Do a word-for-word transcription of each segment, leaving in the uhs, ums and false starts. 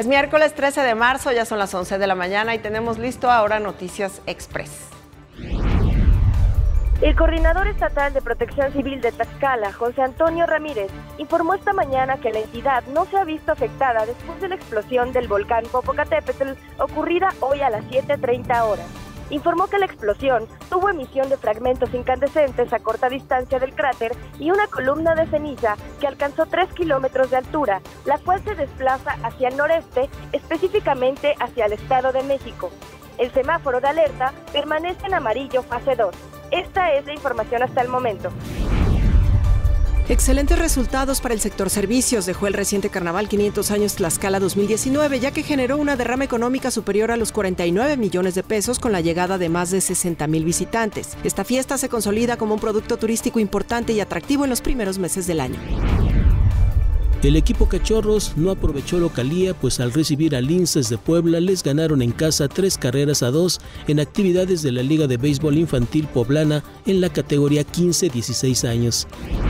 Es miércoles trece de marzo, ya son las once de la mañana y tenemos listo ahora Noticias Express. El coordinador estatal de Protección Civil de Tlaxcala, José Antonio Ramírez, informó esta mañana que la entidad no se ha visto afectada después de la explosión del volcán Popocatépetl ocurrida hoy a las siete treinta horas. Informó que la explosión tuvo emisión de fragmentos incandescentes a corta distancia del cráter y una columna de ceniza que alcanzó tres kilómetros de altura, la cual se desplaza hacia el noreste, específicamente hacia el Estado de México. El semáforo de alerta permanece en amarillo fase dos. Esta es la información hasta el momento. Excelentes resultados para el sector servicios dejó el reciente Carnaval quinientos años Tlaxcala dos mil diecinueve, ya que generó una derrama económica superior a los cuarenta y nueve millones de pesos con la llegada de más de sesenta mil visitantes. Esta fiesta se consolida como un producto turístico importante y atractivo en los primeros meses del año. El equipo Cachorros no aprovechó localía, pues al recibir a Linces de Puebla les ganaron en casa tres carreras a dos en actividades de la Liga de Béisbol Infantil Poblana en la categoría quince a dieciséis años.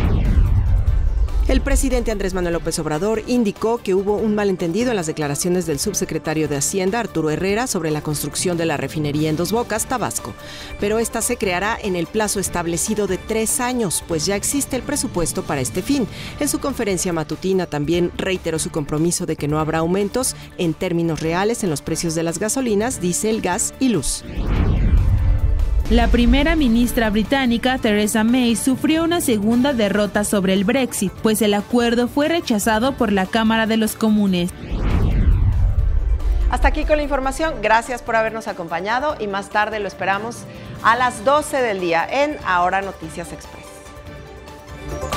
El presidente Andrés Manuel López Obrador indicó que hubo un malentendido en las declaraciones del subsecretario de Hacienda, Arturo Herrera, sobre la construcción de la refinería en Dos Bocas, Tabasco. Pero esta se creará en el plazo establecido de tres años, pues ya existe el presupuesto para este fin. En su conferencia matutina también reiteró su compromiso de que no habrá aumentos en términos reales en los precios de las gasolinas, diésel, gas y luz. La primera ministra británica, Theresa May, sufrió una segunda derrota sobre el Brexit, pues el acuerdo fue rechazado por la Cámara de los Comunes. Hasta aquí con la información, gracias por habernos acompañado y más tarde lo esperamos a las doce del día en Ahora Noticias Express.